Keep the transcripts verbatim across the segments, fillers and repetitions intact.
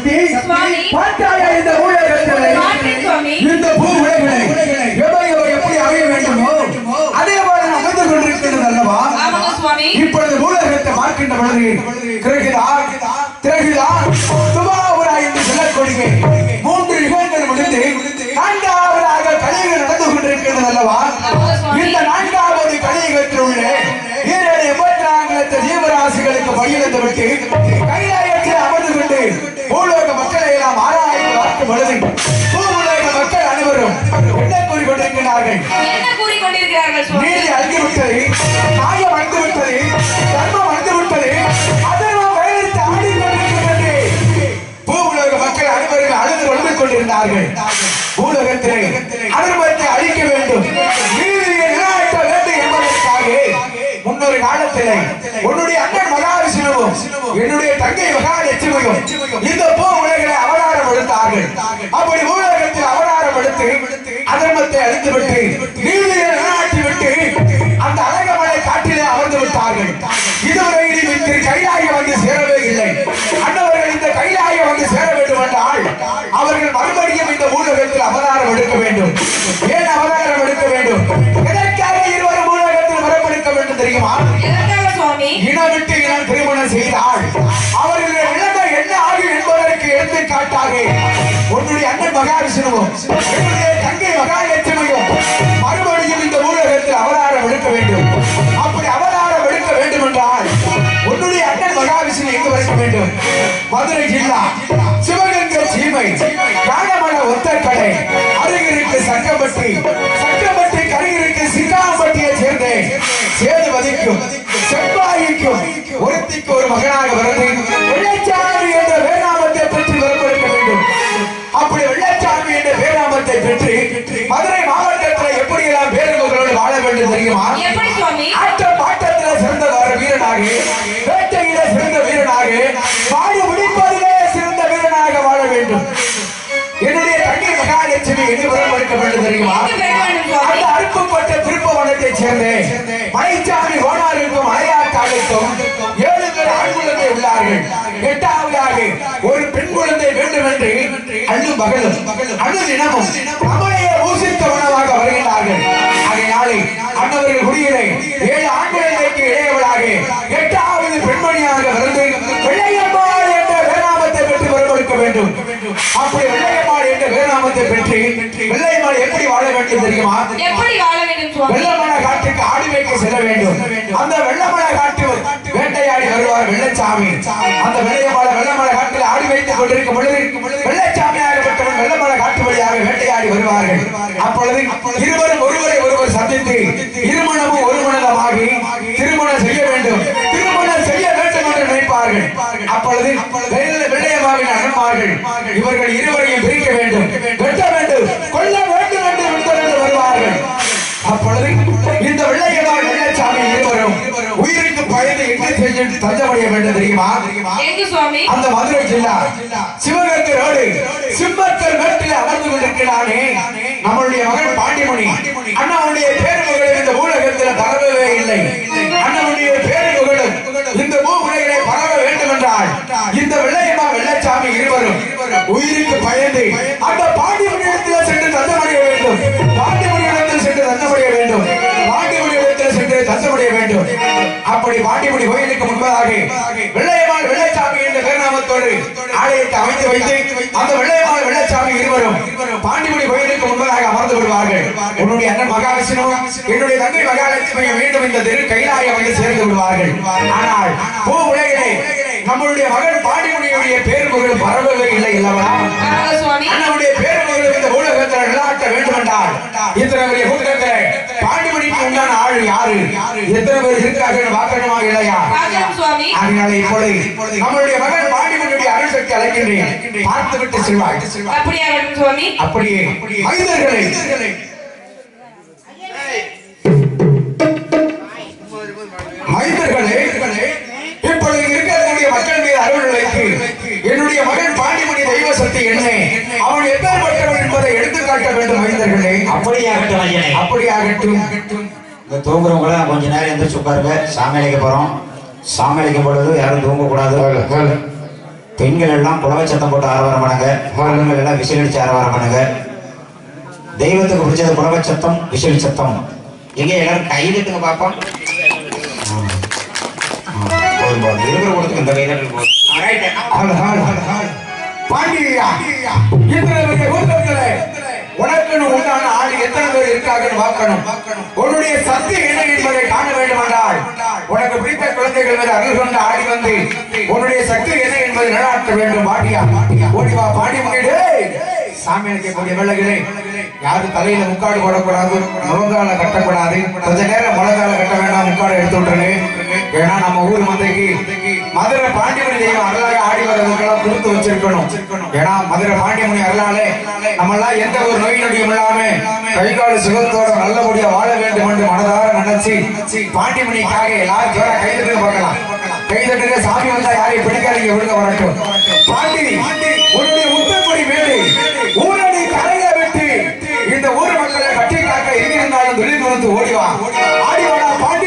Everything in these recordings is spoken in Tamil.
சக்தி பார்த்தாயா இந்த ஊழகத்திலே இந்த பூ உலகிலே எவை எவை எப்படி அமைய வேண்டுமோ அதே போல அமைந்து கொண்டிருக்கிறது அல்லவா? இப்பொழுது ஊழகத்தை பார்க்கின்ற பொழுது திரகிதா திரகிதா சுபாபுரா என்று சொல்லக்கூடிய மூன்று யுகங்கள் முடிந்து நான்காவதாக கலியுகம் நடந்து கொண்டிருக்கிறது அல்லவா? இந்த நான்காவது கலியுகத்தில் உள்ள ஈரேழு எண்பத்தி நான்கு லட்ச ஜீவராசிகளுக்கு பலியிழந்து விட்டு கைலாயத்தில் அமர்ந்து கொண்டு பூலோக மக்களை எல்லாம் ஆராய்ந்து பார்க்கும் பொழுது பூவுலக மக்கள் அனைவரும் என்ன கூறிக்கொண்டிருக்கிறார்கள்? நீதி அழிந்துவிட்டது, நியாயம் அழிந்துவிட்டது, தர்மம் அழிந்துவிட்டது, அதர்மம் வயலித்து ஆடிக்கொண்டிருக்கிறது. பூவுலக மக்கள் அனைவரும் அழுது கொண்டு கொண்டிருந்தார்கள். பூலோகத்திலே அதர்மத்தை அழிக்க வேண்டும், நீதியை நிலைநாட்ட வேண்டும் என்பதற்காக முன்னொரு காலத்திலே உன்னுடைய அண்ணன் மகாவிஷ்ணுவும் என்னுடைய தங்கை மகாலட்சுமியும் இந்த பூ உலகிலே அவதாரம் எடுத்தார்கள். அப்படி பூலோகத்தில் அவதாரம் எடுத்து அதர்மத்தை அழித்துவிட்டு நீதியை நிலைநாட்டிவிட்டு அந்த அழகமலை காட்டிலே அமர்ந்து விட்டார்கள். இதுவரையில் திரு கைலாயம் வந்து சேரவே இல்லை. அண்ணவர்கள் இந்த கைலாயம் வந்து சேர வேண்டும் என்றால் அவர்கள் மறுபடியும் இந்த பூலோகத்தில் அவதாரம் எடுக்க வேண்டும். ஏன் அவதாரம் எடுக்க வேண்டும்? எதற்காக இருவரும் பூலோகத்தில் வரப்படுத்த வேண்டும் தெரியுமா? இனம் விட்டு இனம் திருமணம் செய்தால் அவர்களுடைய நிலைமை என்ன ஆகும் என்பதற்கு எடுத்துக்காட்டாக உன்னுடைய அண்ணன் மகாவிஷ்ணுவும் என்னுடைய தங்கை மகாலட்சுமியும் மறுபடியும் இந்த பூலோகத்தில் அவதாரம் எடுக்க வேண்டும். அப்படி அவதாரம் எடுக்க வேண்டும் என்றால் உன்னுடைய அண்ணன் மகாவிஷ்ணு எங்கு வரைக்க வேண்டும்? மதுரை ஜில்லா சிவகங்கை சீமை யானமல ஒத்தக்கடை அருகிற்கு சக்கம்பட்டி சக்கம்பட்டி கருகிற்கு சிக்காம்பட்டியை சேர்ந்த சேதுபதிக்கும் செவ்வாய்க்கும் ஒருத்திக்கு ஒரு மகனாக வருது வெள்ளச்சாமி என்ற வேதாமத்தை பெற்று வரப்படுத்த வேண்டும். அப்படி வெள்ளச்சாமி என்ற வேதாமத்தை பெற்று மதுரை மாவட்டத்தில் எப்படி எல்லாம் பேருங்களோடு வாழ வேண்டும் தெரியுமா? ஆட்ட பாட்டத்தில் சிறந்த வீரனாக, வேட்டையில சிறந்த வீரனாக, பாடு முடிப்பதிலே சிறந்த வீரனாக வாழ வேண்டும். என்னுடைய தங்கை மகாலட்சுமி எங்கு வரப்படுத்த வேண்டும் தெரியுமா? அந்த அருப்புப்பட்ட திருப்பவனத்தை சேர்ந்த மலைச்சாமி ஓனாருக்கும் மலையாட்டாளுக்கும் ஏழு பேர் ஆண் குழந்தை உள்ளார்கள். எட்டாவதாக ஒரு பெண் குழந்தை வேண்டும் என்று அண்ணு மகளும் அணு தினமும் அவளையே ஊசித்த உணவாக வருகிறார்கள். ஆகையாலே அண்ணவர்கள் குடியிலே ஏழு ஆண் குழந்தைக்கு இளையவளாக எட்டாவது பெண்மணியாக வந்து வெள்ளையம்மாள் என்ற வேதாமத்தை பெற்று வரப்படுத்த வேண்டும். அப்படி வெள்ளையம்மாள் என்ற வேதாமத்தை பெற்று வெள்ளையம்மாள் எப்படி வாழ வேண்டும் தெரியுமா? வெள்ளமலை காட்டுக்கு ஆடி வைக்க செல்ல வேண்டும். அந்த வெள்ளமலை காட்டு வேட்டையாடி வருவார் வெள்ளச்சாமி. அந்த வெள்ளையமலை வெள்ளமலை காட்டில் ஆடி வைத்துக் கொண்டிருக்கும் பொழுது வெள்ளச்சாமியாகப்பட்டவன் வெள்ளமலை காட்டு வழியாக வேட்டையாடி வருவார்கள். அப்பொழுது இருவரும் ஒருவரை ஒருவர் சந்தித்து இருமணமும் ஒரு மனதமாகி திருமணம் செய்ய வேண்டும் திருமணம் செய்ய வேண்டும் என்று நினைப்பார்கள். அப்பொழுது வெள்ளையம்மாவின் அண்ணன்மார்கள் இவர்கள் இருவரையும் பிரிக்க வேண்டும், வெட்ட வேண்டும், கொல்ல வேண்டும் என்று விடுதலை வருவார்கள். அப்பொழுது இந்த வெள்ளையம்மாள் வெள்ளச்சாமி இருவரும் உயிருக்கு பயந்து எங்கே சென்று தஞ்சமடைய வேண்டும் தெரியுமா? அந்த மதுரை ஜில்லா சிவகங்கை ரோடு சிம்மக்கல் மேட்டில் அமர்ந்து கொண்டிருக்கிறானே நம்மளுடைய மகன் பாண்டிமணி. அண்ணனுடைய பேருமகளும் இந்த ஊடகத்தில் பரவவே இல்லை. அண்ணனுடைய பேருமகளும் இந்த பூ உலகிலே பரவ வேண்டும் என்றால் இந்த வெள்ளையம்மா வெள்ளச்சாமி இருவரும் உயிருக்கு பயந்து அந்த பாண்டிமணியிடத்தில் சென்று தஞ்சமடைய வேண்டும். பாண்டிமணியிடத்தில் சென்று தஞ்சமடைய வேண்டும். பாண்டிமணியிடத்தில் சென்று தஞ்சமடைய வேண்டும். அப்படி பாண்டிமணி கோயிலுக்கு முன்பதாக வெள்ளையம்மாள் வெள்ளச்சாமி என்ற பேர்நாமத்தோடு ஆலயத்தை அமைத்து வைத்து அந்த வெள்ளையம்மாள் வெள்ளச்சாமி இருவரும் பாண்டிமணி கோயிலுக்கு முன்பதாக அமர்ந்து விடுவார்கள். உன்னுடைய அண்ணன் மகாவிஷ்ணு என்னுடைய தங்கை மகாலட்சுமி மீண்டும் இந்த திரு கைலாயம் வந்து சேர்ந்து விடுவார்கள். ஆனால் பூ உலகிலே நம்மளுடைய மகன் பாண்டிமணியுடைய பேருமகள் பரவவே இல்லை அல்லவா? அண்ணனுடைய பேருமகள் இந்த ஊடகத்தில் நிலாட்ட வேண்டும் என்றால் இத்தனை பெரிய ஊடகத்தில் பாண்டிமணிக்கு உண்டான ஆள் யாரு? எத்தனை பேர் இருக்கிறார்கள் பார்க்கணுமா இல்லையா? அதனால இப்பொழுது நம்மளுடைய மகன் பாண்டிமணியுடைய அருள் சக்தி அழைக்கின்றேன், பார்த்து விட்டு செல்வாய். அப்படியே மைந்தர்களை மைந்தர்களே இப்பொழுது இருக்கக்கூடிய மக்கள் மீது அருள் வைத்து என்னுடைய மகன் பாண்டிமணி தெய்வ சக்தி என்ன அவன் எப்பேற்பட்டவன் என்பதை எடுத்துக்காட்ட வேண்டும். மைந்தர்களே அப்படியாகட்டும் அப்படியாகட்டும். தூங்குறவங்கள கொஞ்ச நேரம் எந்திரிச்சு உட்காருங்க. சாமி அழைக்க போறோம். சாமி அழைக்கும் பொழுது யாரும் தூங்க கூடாது. பெண்கள் எல்லாம் புலவை சத்தம் போட்டு ஆரவாரம் பண்ணுங்க. ஆண்கள் எல்லாம் விசில் அடிச்சு ஆரவாரம் பண்ணுங்க. தெய்வத்துக்கு பிடிச்சது புலவை சத்தம், விசில் சத்தம். எங்க எல்லாரும் கை தட்டுங்க பாப்போம். இருக்கிற கொடுத்துங்க இந்த கைதட்டல் பாண்டியா உனக்குன்னு உண்டான ஆள் எத்தனை பேர் இருக்காங்கன்னு பார்க்கணும். உன்னுடைய சக்தி என்ன என்பதை காண வேண்டும் என்றால் உனக்கு பிடித்த குழந்தைகள் மீது அருள் கொண்டு ஆடி வந்து உன்னுடைய சக்தி என்ன என்பதை நிலைநாட்ட வேண்டும். பாண்டியா ஓடிவா பாண்டி முன்னேடு சாமி நினைக்கக்கூடிய வேலைகளே யாரும் தலையில முக்காடு போடக்கூடாது, முழங்கால கட்டக்கூடாது. கொஞ்ச நேரம் முழங்கால கட்ட வேண்டாம், முக்காடு எடுத்து விட்டுருங்க. ஏன்னா நம்ம ஊர் மந்தைக்கு மதுரை பாண்டியமணி தெய்வம் அருளாக ஆடி வர்றதுக்கெல்லாம் கொடுத்து வச்சிருக்கணும். ஏன்னா மதுரை பாண்டியமணி அருளாலே நம்ம எல்லாம் எந்த ஒரு நோய் நொடியும் இல்லாம கைகால சுகத்தோட நல்லபடியா வாழ வேண்டும் என்று மனதார நினைச்சு பாண்டியமணிக்காக எல்லாரும் ஜோரா கைதட்டு பார்க்கலாம். கைதட்டுங்க. சாமி வந்தா யாரையும் பிடிக்காதீங்க, விடுங்க வரட்டும். பாண்டி உன்னுடைய முத்தப்படி மேலே ஊரடி கரையை விட்டு இந்த ஊர் மக்களை கட்டி காக்க எங்கிருந்தாலும் வெளியில் வந்து ஓடிவா. ஆடிவாடா பாண்டி.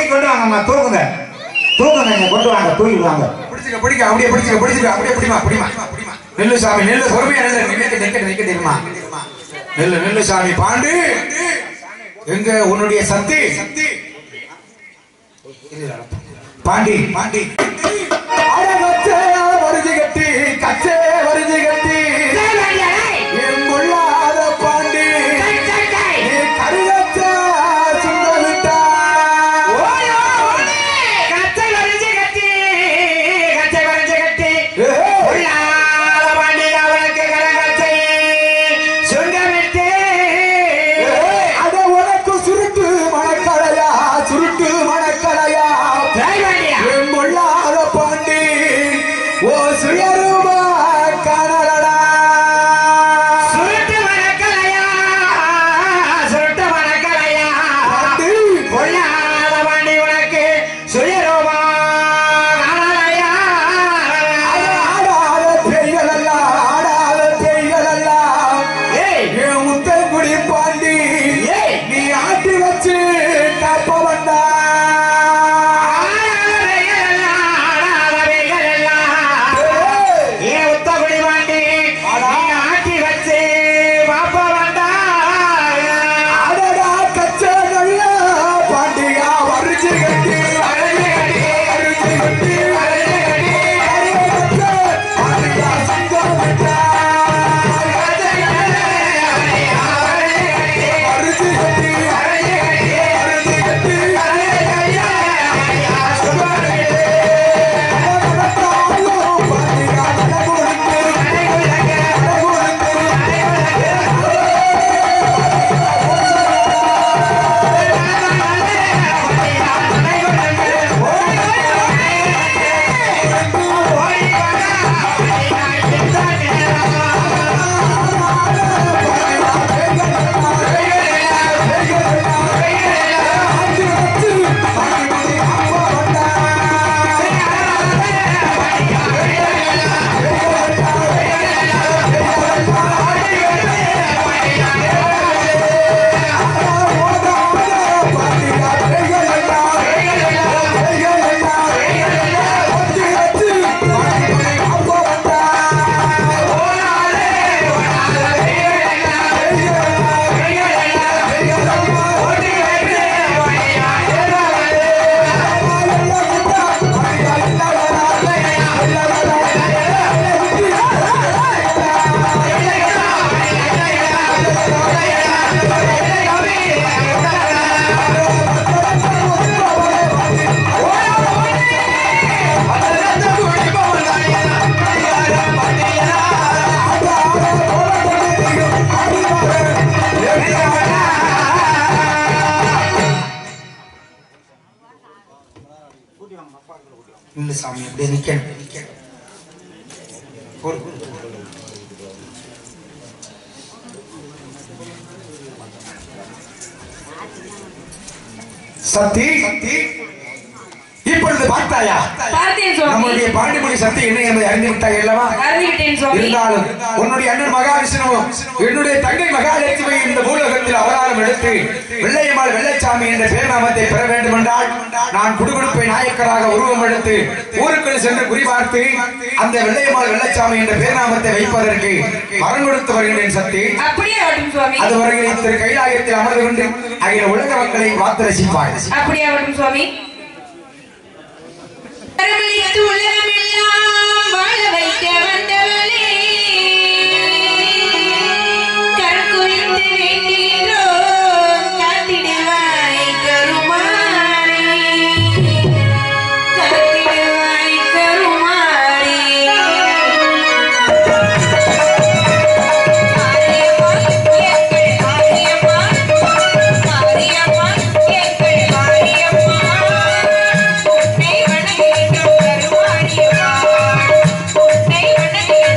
தூக்கி கொண்டு வாங்கம்மா, தூக்குங்க தூக்குங்க, இங்க கொண்டு வாங்க, தூக்கிட்டு வாங்க. பிடிச்சுக்க பிடிக்க அப்படியே பிடிச்சுக்க பிடிச்சுக்க அப்படியே பிடிமா பிடிமா நெல்லு சாமி, நெல்லு பொறுமையா நெல்லு, நிக்க நிக்க நிக்க தெரியுமா, நெல்லு நெல்லு சாமி. பாண்டு எங்க உன்னுடைய சக்தி பாண்டி பாண்டி வருது கட்டி கச்சே வருது கட்டி எங்குள்ளாத பாண்டி கருகச்ச சுண்ட விட்டா கச்சை வருது கட்டி கச்சை வருது கட்டி உள்ளாத பாண்டி அவனுக்கு கரகச்சை சுண்ட விட்டு அத உனக்கு சுருட்டு மணக்கலையா சுருட்டு மணக்கலையா எங்குள்ளாத பாண்டி ஓ சுயரூபா காணலடா சுருட்டு மணக்கலையா சுருட்டு மணக்கலையா பொல்லாத பாண்டி உனக்கு சுயரூபா காணலையா ஆடாத பெய்களெல்லாம் ஆடாத பெய்களெல்லாம் என் முத்தங்குடி பாண்டி நீ ஆட்டி வச்சு காப்ப வந்தா இல்ல சாமி அப்படியே நிக்கணும் சக்தி இப்பொழுது பார்த்தாயா நம்முடைய பாண்டிமொழி சக்தி என்ன என்பதை அறிந்து விட்டாய் அல்லவா? இருந்தாலும் உன்னுடைய அண்ணன் மகாவிஷ்ணுவும் என்னுடைய தங்கை மகாலட்சுமி இந்த பூலோகத்தில் அவதாரம் எடுத்து வெள்ளையம்மாள் வெள்ளைச்சாமி என்ற பேர் நாமத்தை பெற வேண்டும் என்றால் நான் குடுகுடுப்பை நாயக்கராக உருவம் எடுத்து ஊருக்குள் சென்று குறிபார்த்து அந்த வெள்ளையம்மாள் வெள்ளைச்சாமி என்ற பேர் நாமத்தை வைப்பதற்கு வரம் கொடுத்து வருகின்றேன் சக்தி. அதுவரையில் திரு கைலாயத்தில் அமர்ந்து கொண்டு அகில உலக மக்களை பார்த்து ரசிப்பாய். அப்படியே ஆகட்டும் சுவாமி. உலகமெல்லாம் வாழ வைக்க வந்தவளே கருக்குறிந்து வேண்டின்றோம் காத்திடுவாய் கருமாறி காத்திடுவாய் கருமாறி உன்னை வணங்குகின்றோம் கருமாரியம்மா, உன்னை வணங்குகின்றோம்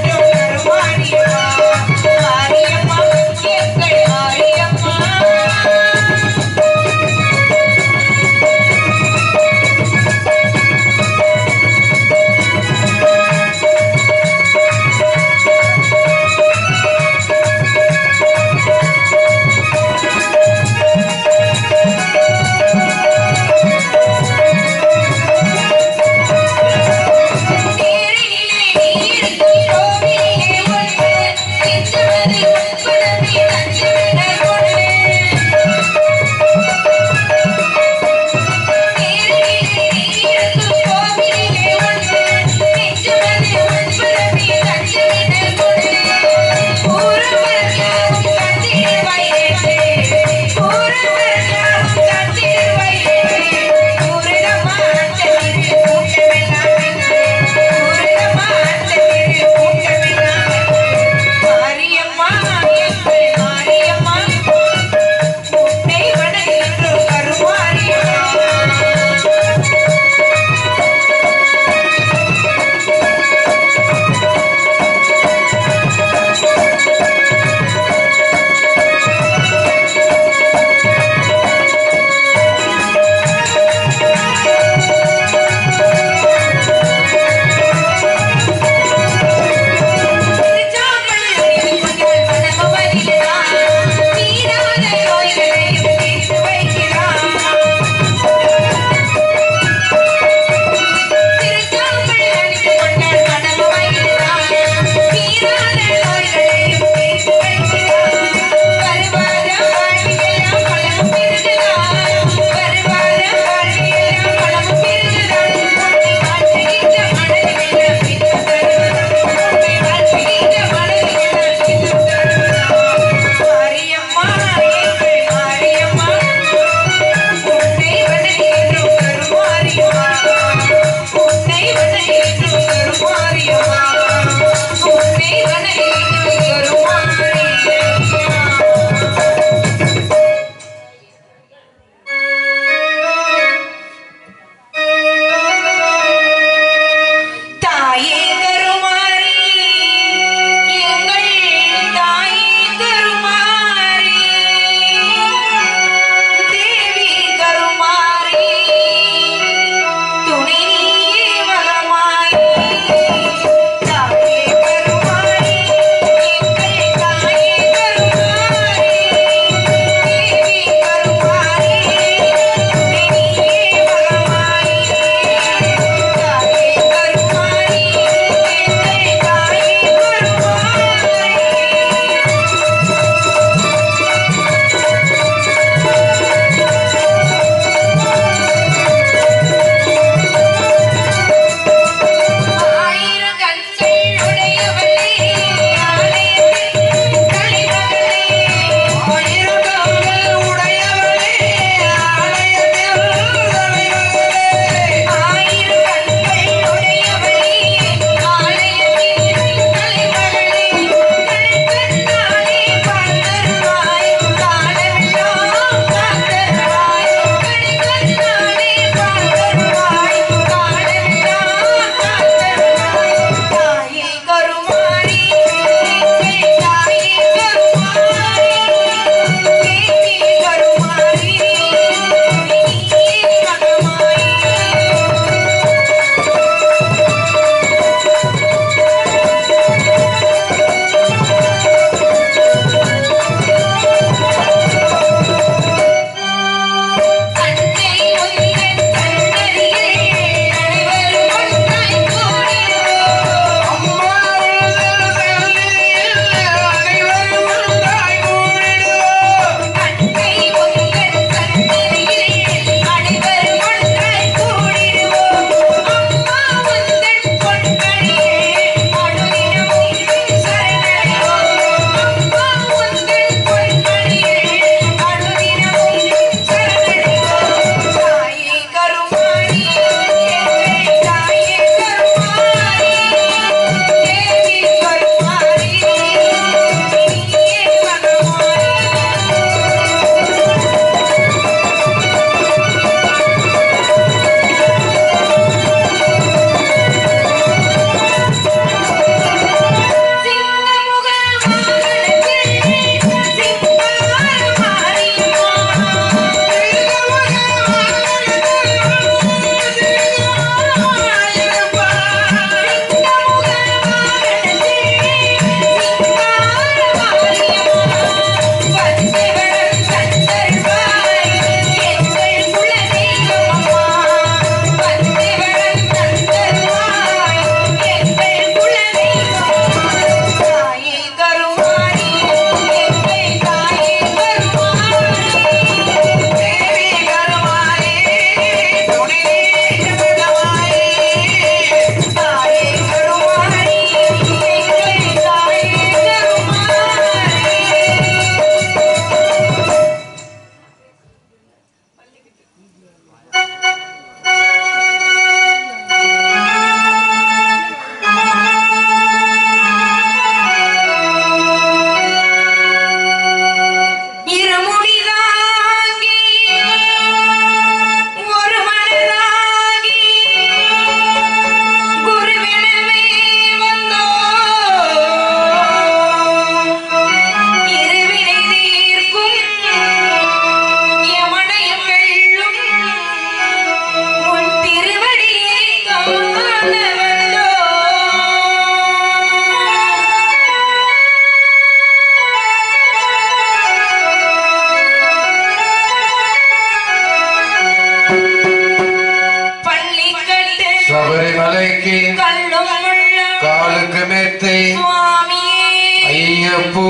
வாழ்க்கை ஐயப்போ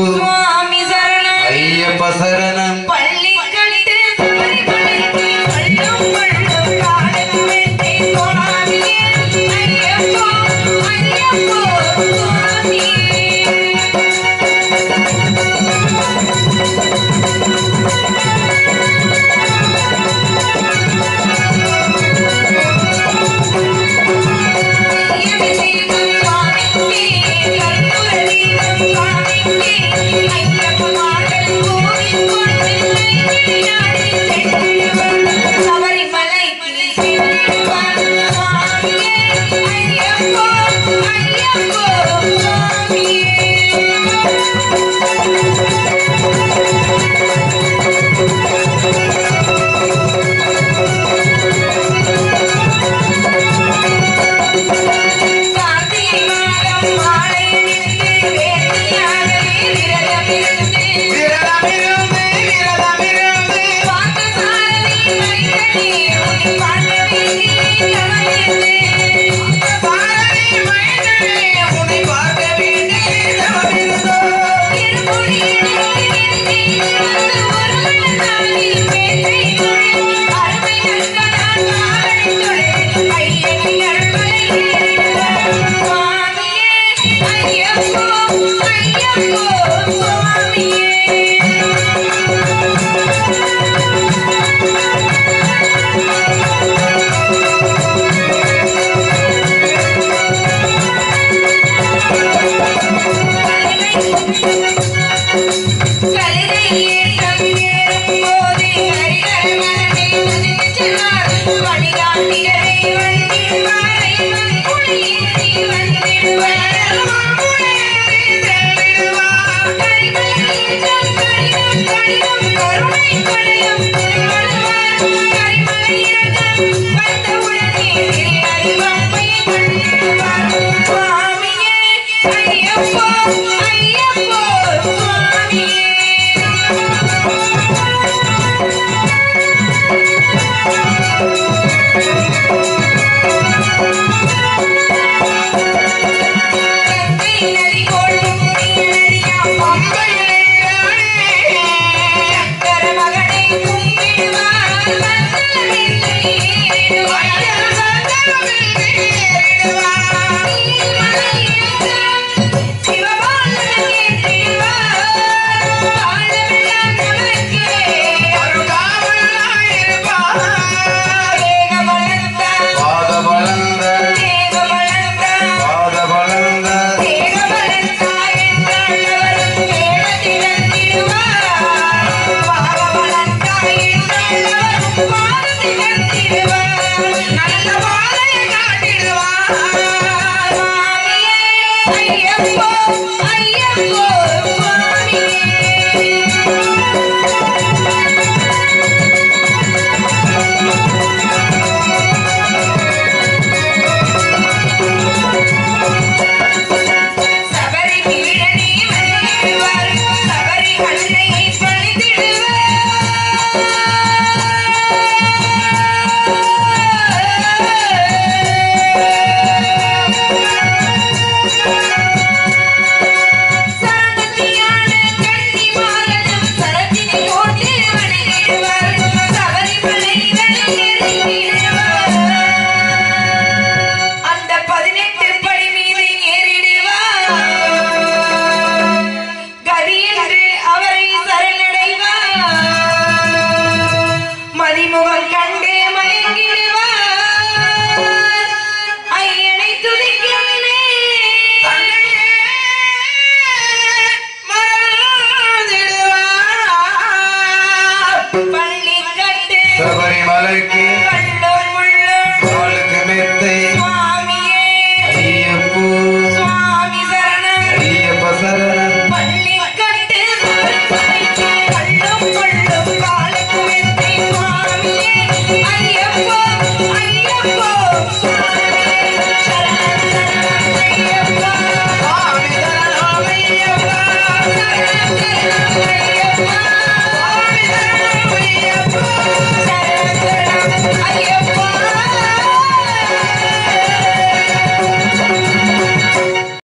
ஐயப்ப சரணம் கருணை